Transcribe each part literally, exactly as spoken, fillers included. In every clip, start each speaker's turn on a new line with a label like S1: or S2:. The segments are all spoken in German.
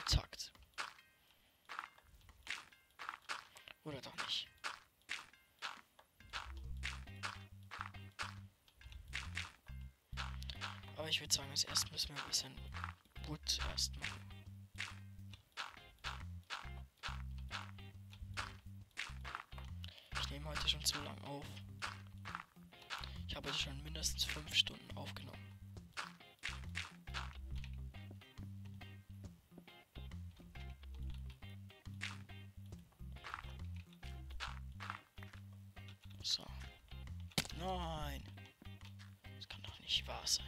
S1: Takt. Oder doch nicht. Aber ich würde sagen, als erstes müssen wir ein bisschen Wood erst machen. Ich nehme heute schon zu lang auf. Ich habe heute schon mindestens fünf Stunden aufgenommen. So. Nein. Das kann doch nicht wahr sein.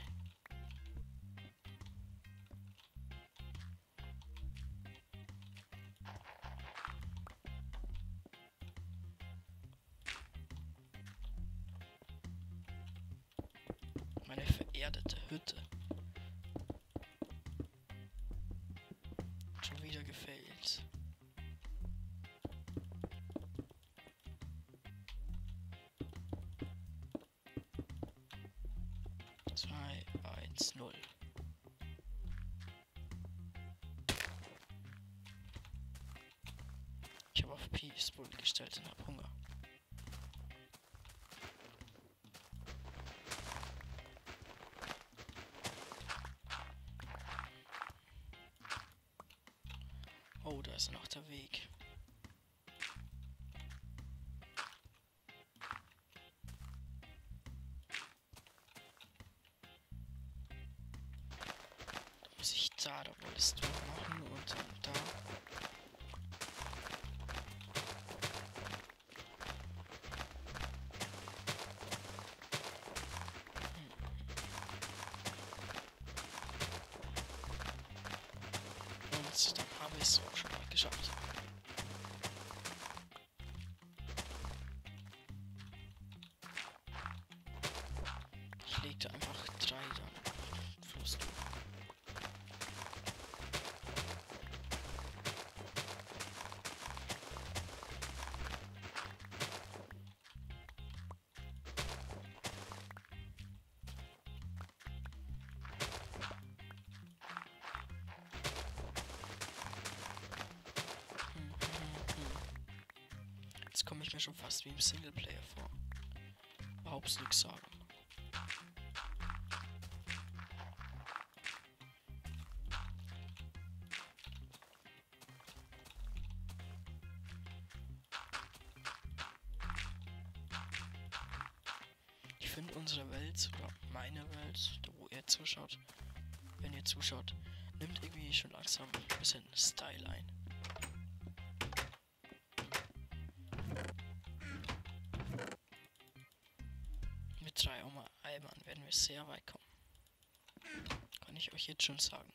S1: Meine vererdete Hütte. Schon wieder gefällt. zwei, eins, null. Ich habe auf Peaceful gestellt und habe Hunger. Oh, da ist noch der Weg. Da muss ich da, da wolltest du machen und dann da. Hm. Und dann habe ich es auch schon mal geschafft. Ich legte einfach drei dann Fluss durch. Jetzt komme ich mir schon fast wie im Singleplayer vor. Überhaupt nichts sagen. Ich finde unsere Welt, oder meine Welt, da wo ihr zuschaut, wenn ihr zuschaut, nimmt irgendwie schon langsam ein bisschen Style ein. Mit drei Eimern werden wir sehr weit kommen. Kann ich euch jetzt schon sagen.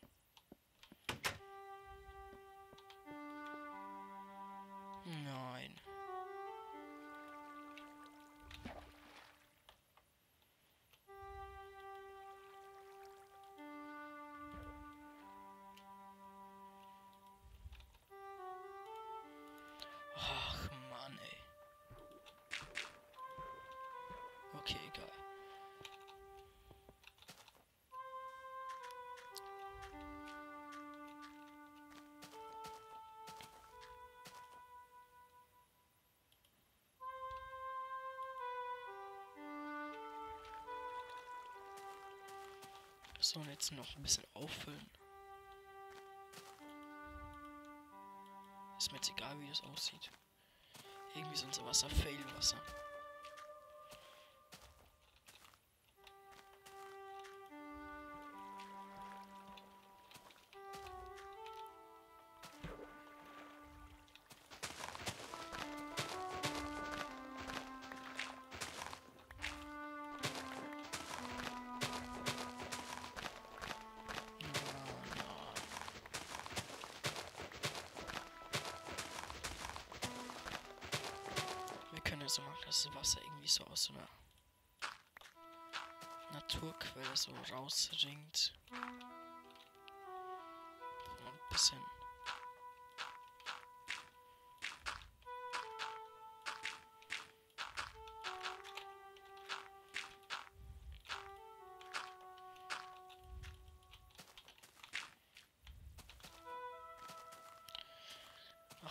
S1: Nein. Ach Mann, ey. Okay, egal. So, und jetzt noch ein bisschen auffüllen. Ist mir jetzt egal, wie das aussieht. Irgendwie ist unser Wasser Failwasser. So macht das Wasser irgendwie so aus so einer Naturquelle so rausringt. So ein bisschen.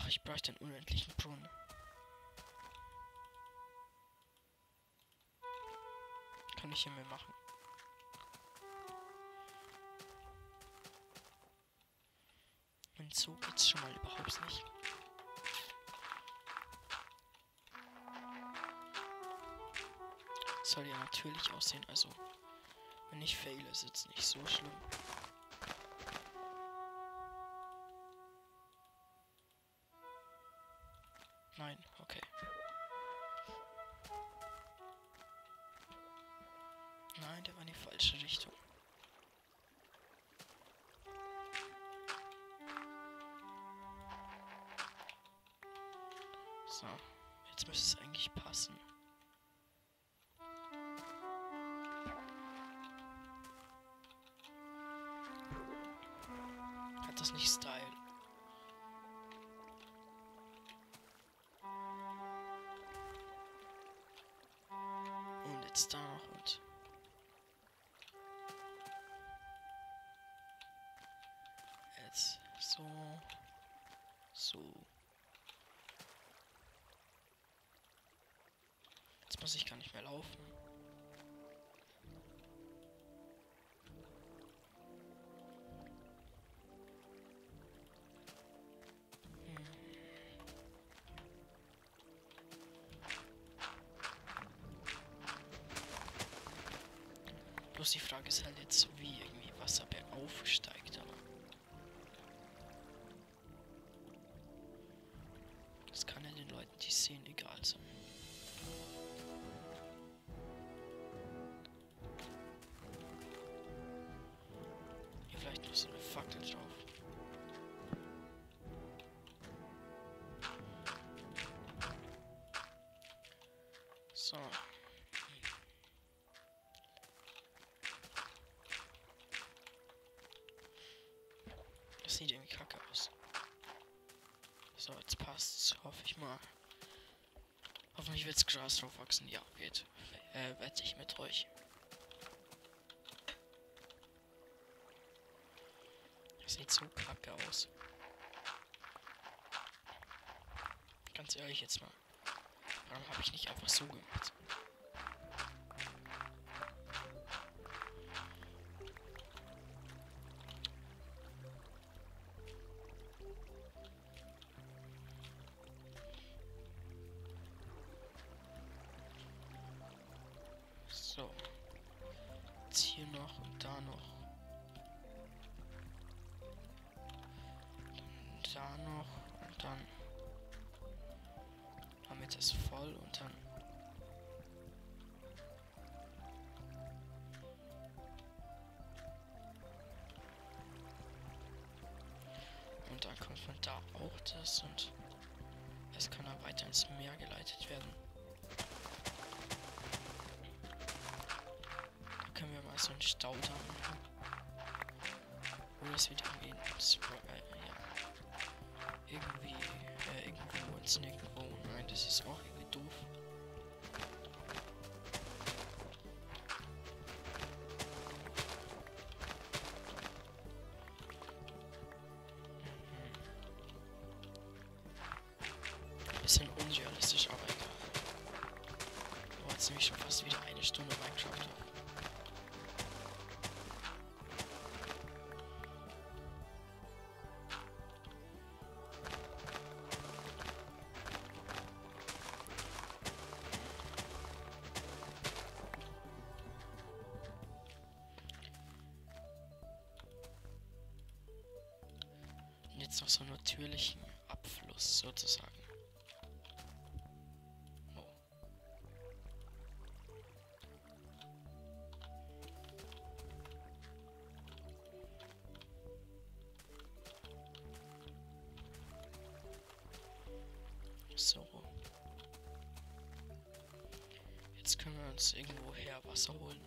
S1: ich bräuchte einen unendlichen Brunnen. Kann ich hier mehr machen. Und so geht's schon mal überhaupt nicht. Soll ja natürlich aussehen, also wenn ich faile, ist es nicht so schlimm. Nein, okay. Nein, der war in die falsche Richtung. So, jetzt müsste es eigentlich passen. Hat das nicht Style? Und jetzt da noch und... Jetzt so... So... Jetzt muss ich gar nicht mehr laufen. Bloß die Frage ist halt jetzt, wie irgendwie Wasser bergauf steigt, aber das kann ja den Leuten, die sehen, egal sein. Hier vielleicht noch so eine Fackel drauf. So. Das sieht irgendwie kacke aus. So, jetzt passt's, hoffe ich mal. Hoffentlich wird's Gras drauf wachsen. Ja, geht. Äh, wette ich mit euch. Das sieht so kacke aus. Ganz ehrlich jetzt mal. Warum habe ich nicht einfach so gemacht? So. Jetzt hier noch und da noch. Und da noch und dann haben wir das voll und dann und dann kommt von da auch das und es kann dann weiter ins Meer geleitet werden. Da können wir mal so einen Staudamm machen. Oder es wird irgendwie ins, äh, ja, irgendwie äh, irgendwo ins Nirgendwo. Nein, das ist auch irgendwie doof. Bisschen unrealistisch, aber egal. Oh, jetzt nehme ich schon fast wieder eine Stunde Minecraft auf. Und jetzt noch so einen natürlichen Abfluss sozusagen. So. Jetzt können wir uns irgendwo her Wasser holen.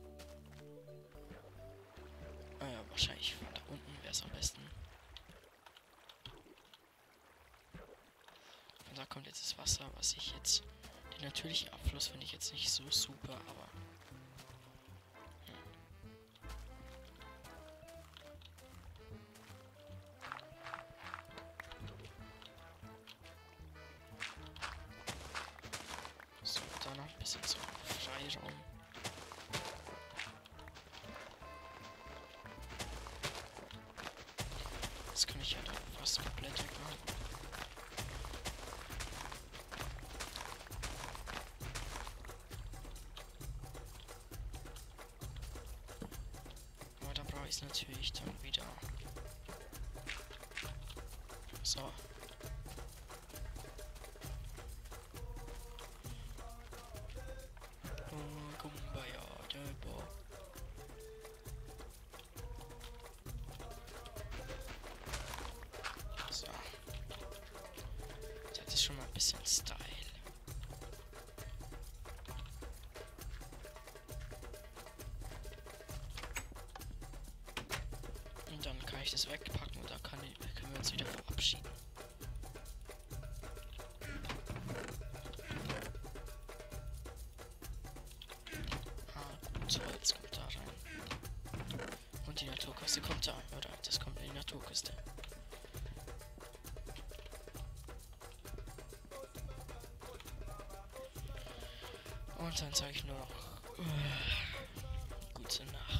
S1: Äh, wahrscheinlich von da unten wäre es am besten. Von da kommt jetzt das Wasser, was ich jetzt... Den natürlichen Abfluss finde ich jetzt nicht so super, aber... bisschen so Freiraum. Das kann ich ja dann fast komplett wegmachen. Aber da brauche ich es natürlich dann wieder. So. Oh, Kumbaya, Döbo. So. Das ist schon mal ein bisschen Style. Und dann kann ich das wegpacken und da kann ich, können wir uns wieder verabschieden. Ah, gut, Holz kommt da rein. Und die Naturkiste kommt da, oder? Das kommt in die Naturkiste. Und dann sage ich nur noch äh, gute Nacht.